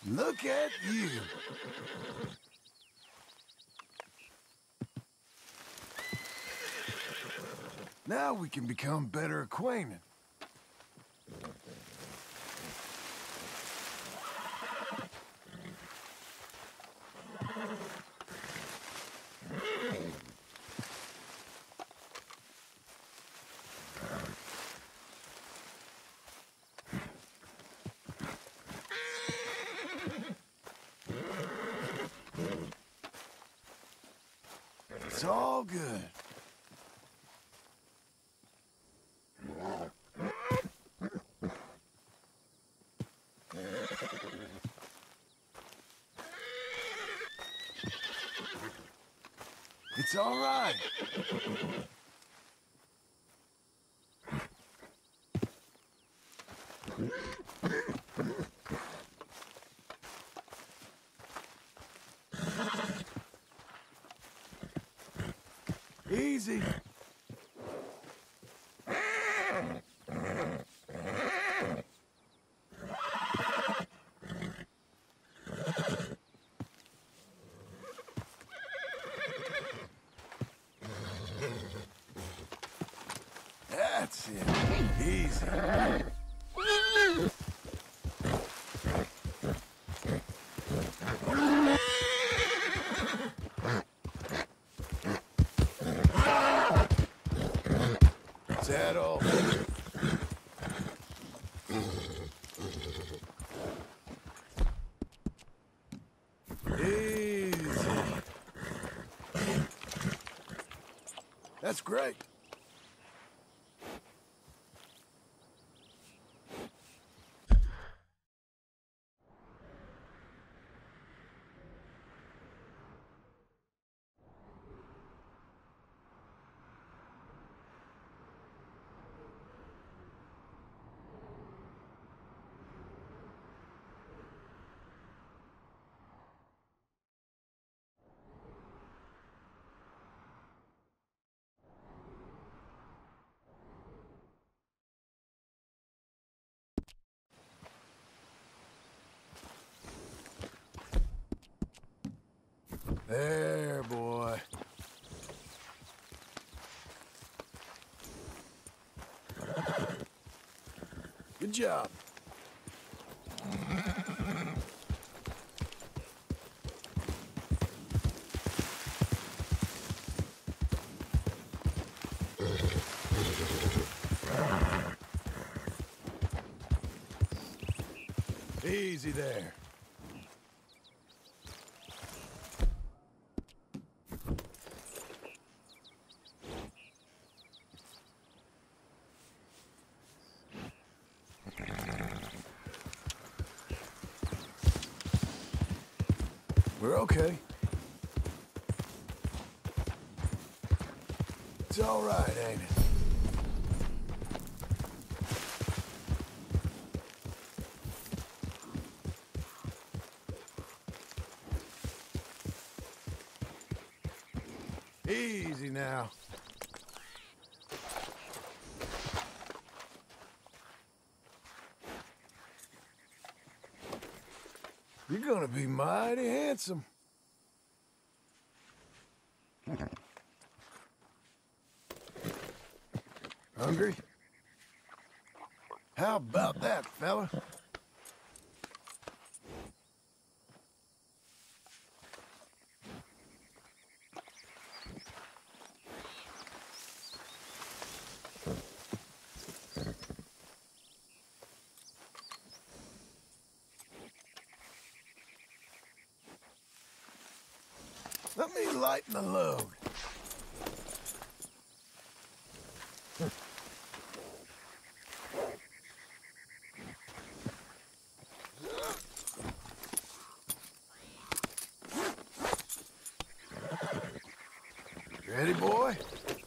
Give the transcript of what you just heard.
Look at you. Now we can become better acquainted. It's all good. It's all right. Easy. That's it. Easy. Settle. Easy. That's great. There, boy. Good job. Easy there. We're okay. It's all right, ain't it? Easy now. You're gonna be mighty handsome. Hungry? How about that, fella? Let me lighten the load. Ready, boy?